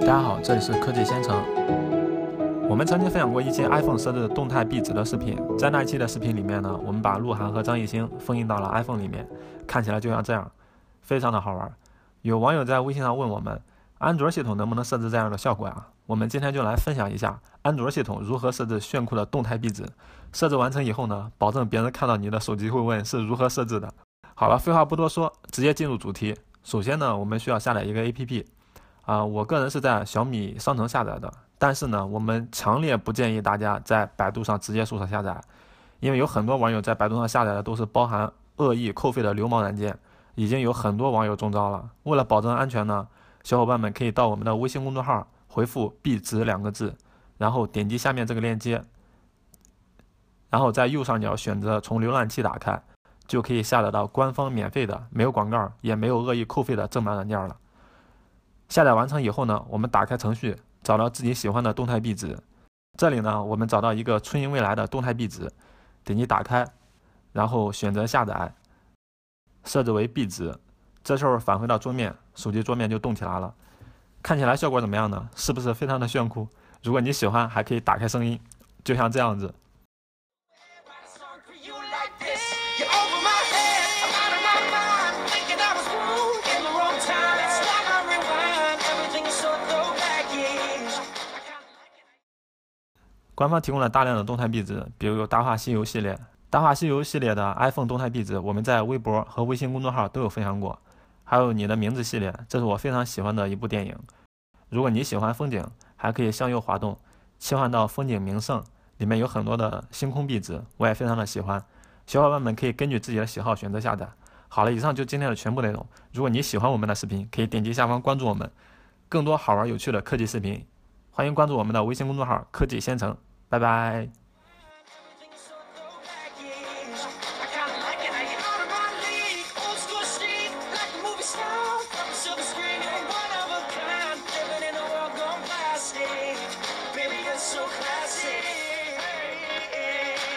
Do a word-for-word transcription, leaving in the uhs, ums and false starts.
大家好，这里是科技先程。我们曾经分享过一期 iPhone 设置动态壁纸的视频，在那一期的视频里面呢，我们把鹿晗和张艺兴封印到了 iPhone 里面，看起来就像这样，非常的好玩。有网友在微信上问我们，安卓系统能不能设置这样的效果啊？我们今天就来分享一下安卓系统如何设置炫酷的动态壁纸。设置完成以后呢，保证别人看到你的手机会问是如何设置的。好了，废话不多说，直接进入主题。首先呢，我们需要下载一个 A P P。啊、呃，我个人是在小米商城下载的，但是呢，我们强烈不建议大家在百度上直接搜索下载，因为有很多网友在百度上下载的都是包含恶意扣费的流氓软件，已经有很多网友中招了。为了保证安全呢，小伙伴们可以到我们的微信公众号回复壁纸两个字，然后点击下面这个链接，然后在右上角选择从浏览器打开，就可以下载到官方免费的没有广告也没有恶意扣费的正版软件了。下载完成以后呢，我们打开程序，找到自己喜欢的动态壁纸。这里呢，我们找到一个初音未来的动态壁纸，点击打开，然后选择下载，设置为壁纸。这时候返回到桌面，手机桌面就动起来了。看起来效果怎么样呢？是不是非常的炫酷？如果你喜欢，还可以打开声音，就像这样子。官方提供了大量的动态壁纸，比如有《大话西游》系列，《大话西游》系列的 iPhone 动态壁纸，我们在微博和微信公众号都有分享过。还有你的名字系列，这是我非常喜欢的一部电影。如果你喜欢风景，还可以向右滑动，切换到风景名胜，里面有很多的星空壁纸，我也非常的喜欢。小伙伴们可以根据自己的喜好选择下载。好了，以上就今天的全部内容。如果你喜欢我们的视频，可以点击下方关注我们，更多好玩有趣的科技视频。欢迎关注我们的微信公众号科技先程，拜拜。